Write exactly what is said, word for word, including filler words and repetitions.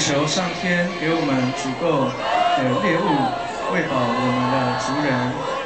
求上天给我们足够的猎物，喂饱我们的族人。